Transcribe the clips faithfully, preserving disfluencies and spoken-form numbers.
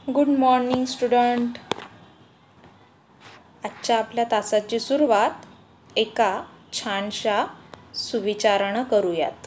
Good morning student. आजच्या आपल्या तासाची सुरुवात एका छानशा सुविचारानं करूयात.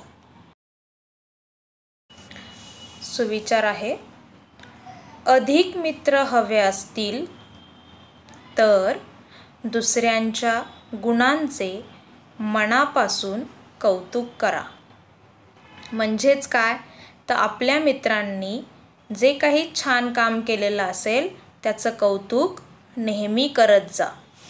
सुविचार आहे, अधिक मित्र हवे असतील तर दुसऱ्यांच्या गुणांचे मनापासून कौतुक करा. म्हणजेच काय, तर आपल्या मित्रांनी जे काही छान काम केलेलं असेल त्याचं कौतुक नेहमी करत जा.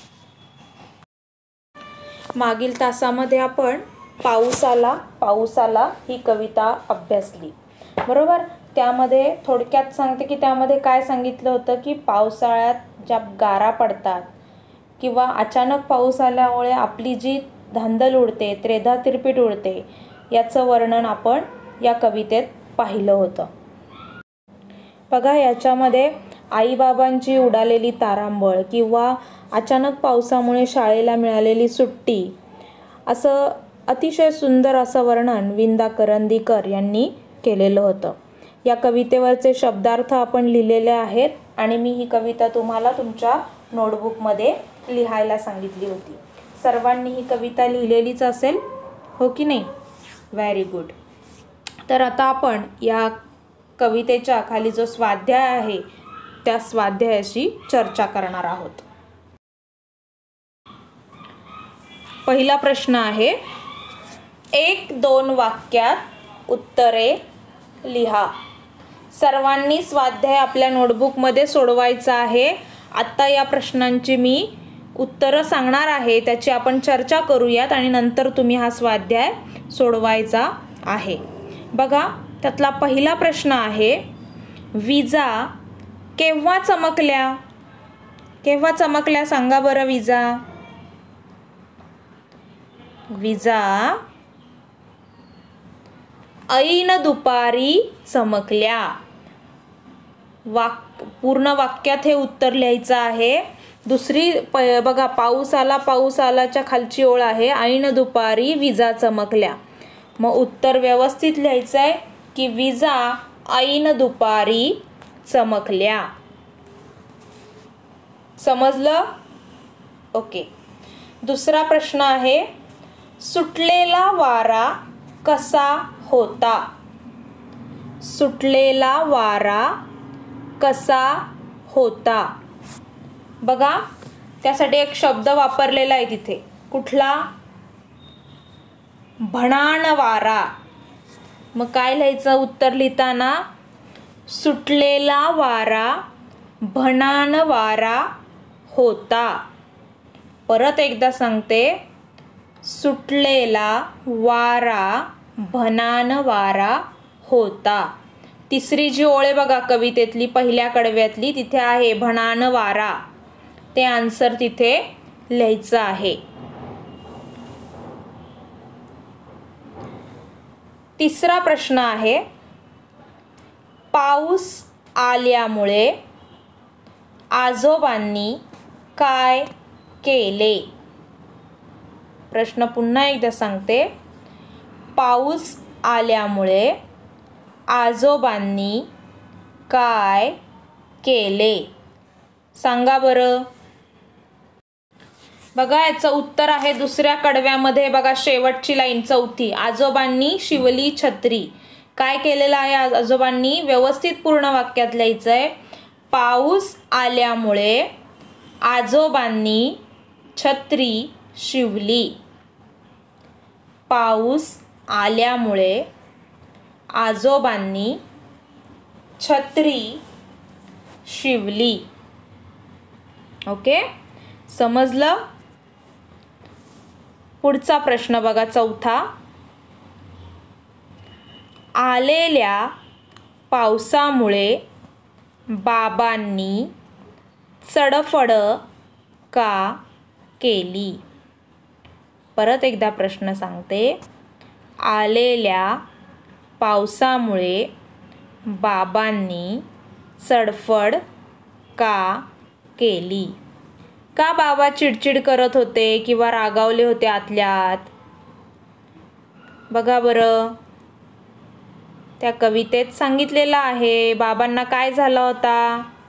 मागील तासामध्ये आपण पाऊस आला पाऊस आला ही कविता अभ्यासली, बरोबर. त्यामध्ये थोडक्यात सांगते की त्यामध्ये काय सांगितलं होतं की पावसाळ्यात ज्या गारा पडतात किंवा अचानक पाऊस आल्यामुळे आपली जी धांदल उडते, त्रेधा तिरपीट उडते, याचं वर्णन आपण या कवितेत पाहिलं होतं. बघा, याच्यामध्ये आईबाबांची उडालेली तारांबळ किंवा अचानक पावसामुळे शाळेला मिळालेली सुट्टी, असं अतिशय सुंदर असं वर्णन विंदा करंदीकर यांनी केलेलं होतं. या कवितेवरचे शब्दार्थ आपण लिहिलेले आहेत आणि मी ही कविता तुम्हाला तुमच्या नोटबुकमध्ये लिहायला सांगितली होती. सर्वांनी ही कविता लिहिलेलीच असेल, हो की नाही? Very good. तर आता आपण या कवितेच्या खाली जो स्वाध्याय आहे त्या स्वाध्यायाशी चर्चा करणार आहोत. पहिला प्रश्न आहे, एक दोन वाक्यात उत्तरे लिहा. सर्वांनी स्वाध्याय आपल्या नोटबुकमध्ये सोडवायचा आहे. आत्ता या प्रश्नांची मी उत्तरं सांगणार आहे, त्याची आपण चर्चा करूयात आणि नंतर तुम्ही हा स्वाध्याय सोडवायचा आहे. बघा, त्यातला पहिला प्रश्न आहे, विजा केव्हा चमकल्या? केव्हा चमकल्या सांगा बरं. विजा विजा ऐन दुपारी चमकल्या. वाक पूर्ण वाक्यात हे उत्तर लिहायचं आहे. दुसरी प बघा, पाऊस आला पाऊस आलाच्या खालची ओळ आहे, ऐन दुपारी विजा चमकल्या. मग उत्तर व्यवस्थित लिहायचं आहे की विजा ऐन दुपारी चमकल्या. समजलं? ओके. दुसरा प्रश्न आहे, सुटलेला वारा कसा होता? सुटलेला वारा कसा होता? बघा, त्यासाठी एक शब्द वापरलेला आहे तिथे. कुठला? भणाण वारा. मग काय लिहायचं उत्तर लिहिताना? सुटलेला वारा भणाण वारा होता. परत एकदा सांगते, सुटलेला वारा भणाण वारा होता. तिसरी जी ओळ आहे बघा कवितेतली, पहिल्या कडव्यातली, तिथे आहे भणाण वारा. ते आन्सर तिथे लिहायचं आहे. तिसरा प्रश्न आहे, पाऊस आल्यामुळे आजोबांनी काय केले? प्रश्न पुन्हा एकदा सांगते, पाऊस आल्यामुळे आजोबांनी काय केले? सांगा बरं. बघा, याचं उत्तर आहे दुसऱ्या कडव्यामध्ये. बघा, शेवटची लाईन चौथी, आजोबांनी शिवली छत्री. काय केलेलं आहे आजोबांनी? व्यवस्थित पूर्ण वाक्यात लिहायचं आहे. पाऊस आल्यामुळे आजोबांनी छत्री शिवली. पाऊस आल्यामुळे आजोबांनी छत्री शिवली. ओके, समजलं? पुढचा प्रश्न बघा, चौथा, आलेल्या पावसामुळे बाबांनी चडफड का केली? परत एकदा प्रश्न सांगते, आलेल्या पावसामुळे बाबांनी चडफड का केली? का बाबा चिडचिड करत होते किंवा रागावले होते आतल्या आत? बघा बरं, त्या कवितेत सांगितलेलं आहे बाबांना काय झाला होता.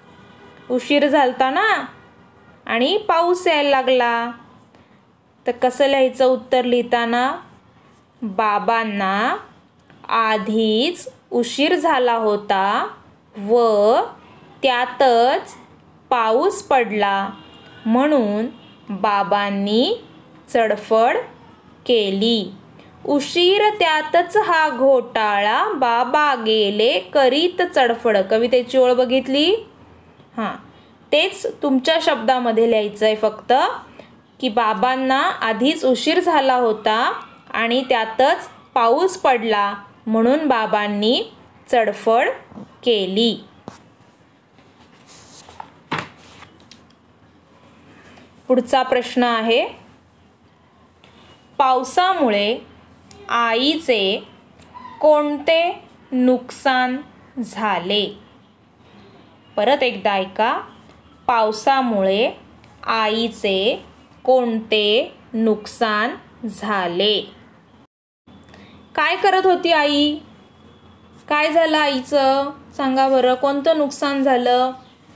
उशीर झालता ना आणि पाऊस यायला लागला. तर कसं लिहायचं उत्तर लिहिताना? बाबांना आधीच उशीर झाला होता व त्यातच पाऊस पडला म्हणून बाबांनी चडफड केली. उशीर त्यातच हा घोटाळा बाबा गेले करीत चडफड. कवितेची ओळ बघितली? हां, तेच तुमच्या शब्दामध्ये लिहायचं आहे फक्त की बाबांना आधीच उशीर झाला होता आणि त्यातच पाऊस पडला म्हणून बाबांनी चडफड केली. पुढचा प्रश्न आहे, पावसामुळे आईचे कोणते नुकसान झाले? परत एकदा ऐका. पावसामुळे आईचे कोणते नुकसान झाले? काय करत होती आई? काय झालं आईचं? सांगा बरं, कोणतं नुकसान झालं?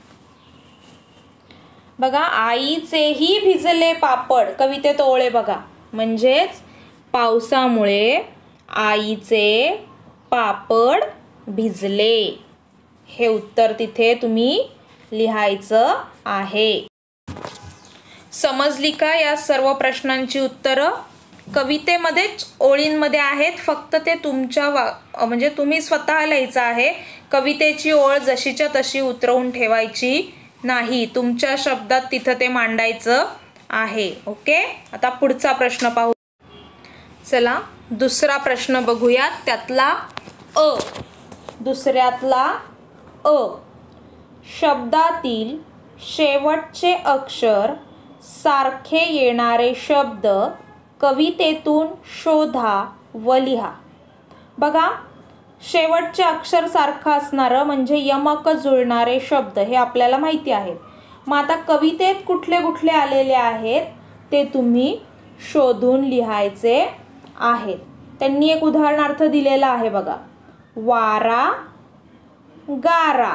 बघा, आईचेही भिजले पापड. कवितेत ओळ आहे बघा. म्हणजेच पावसामुळे आईचे पापड भिजले. हे उत्तर तिथे तुम्ही लिहायचं आहे. समजली का या सर्व प्रश्नांची उत्तरं? कवितेमध्येच ओळींमध्ये आहेत, फक्त ते तुमच्या वा म्हणजे तुम्ही स्वतः लिहायचं आहे. कवितेची ओळ जशीच्या तशी उतरवून ठेवायची नाही, तुमच्या शब्दात तिथं ते मांडायचं आहे. ओके, आता पुढचा प्रश्न पाहू. चला दुसरा प्रश्न बघूयात. त्यातला अ, दुसऱ्यातला अ, शब्दातील शेवटचे अक्षर सारखे येणारे शब्द कवितेतून शोधा व लिहा. बघा, शेवटचे अक्षर सारखं असणारं म्हणजे यमक जुळणारे शब्द हे आपल्याला माहिती आहे. मग आता कवितेत कुठले कुठले आलेले आहेत ते तुम्ही शोधून लिहायचे आहेत. त्यांनी एक उदाहरणार्थ दिलेला आहे बघा, वारा गारा.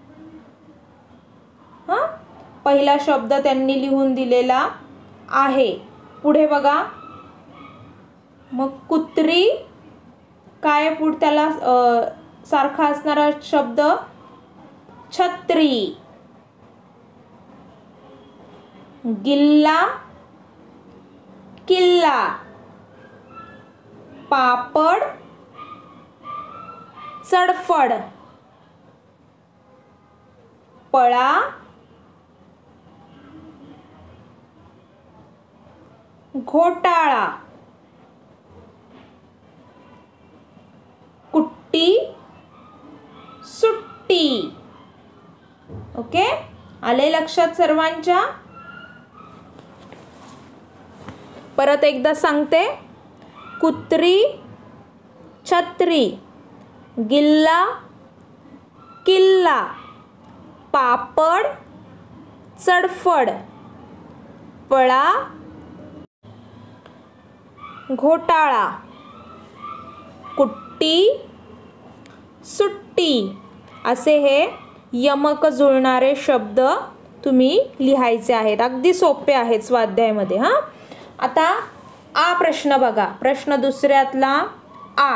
हां, पहिला शब्द त्यांनी लिहून दिलेला आहे. पुढे बघा, मग कुत्री, काय पुढे त्याला सारखा असणारा शब्द छत्री. गिल्ला किल्ला. पापड चडफड. पळा घोटाळा. कुट्टी सुट्टी. ओके, आले लक्षात सर्वांच्या? परत एकदा सांगते, कुत्री छत्री, गिल्ला किल्ला, पापड चडफड, पळा घोटाळा, कुट्टी सुट्टी असे हे यमक जुळणारे शब्द तुम्ही लिहायचे आहेत. अगदी सोपे आहेत स्वाध्यायामध्ये. हां, आता आ प्रश्न बघा. प्रश्न दुसऱ्यातला आ,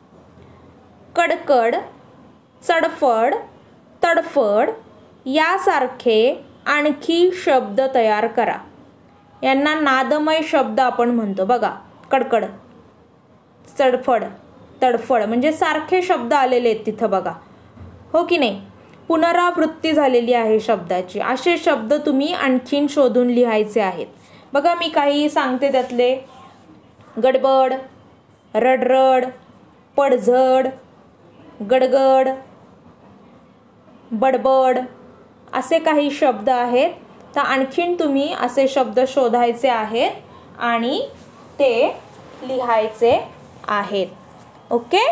कडकड चडफड तडफड यासारखे आणखी शब्द तयार करा. यांना नादमय शब्द आपण म्हणतो. बघा, कडकड चडफड तडफड म्हणजे सारखे शब्द आलेले आहेत तिथं बघा, हो की नाही? पुनरावृत्ती झालेली आहे शब्दाची. असे शब्द तुम्ही आणखीन शोधून लिहायचे आहेत. बघा, मी काही सांगते त्यातले. गडबड, रडरड, पडझड, गडगड, बडबड असे काही शब्द आहेत. तर आणखीन तुम्ही असे शब्द शोधायचे आहेत आणि ते लिहायचे आहेत. ओके,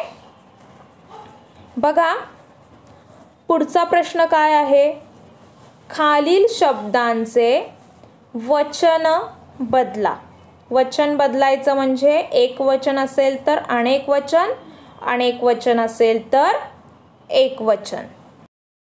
बघा पुढचा प्रश्न काय आहे? खालील शब्दांचे वचन बदला. वचन बदलायचं म्हणजे एक वचन असेल तर अनेक वचन, अनेक वचन असेल तर एक वचन.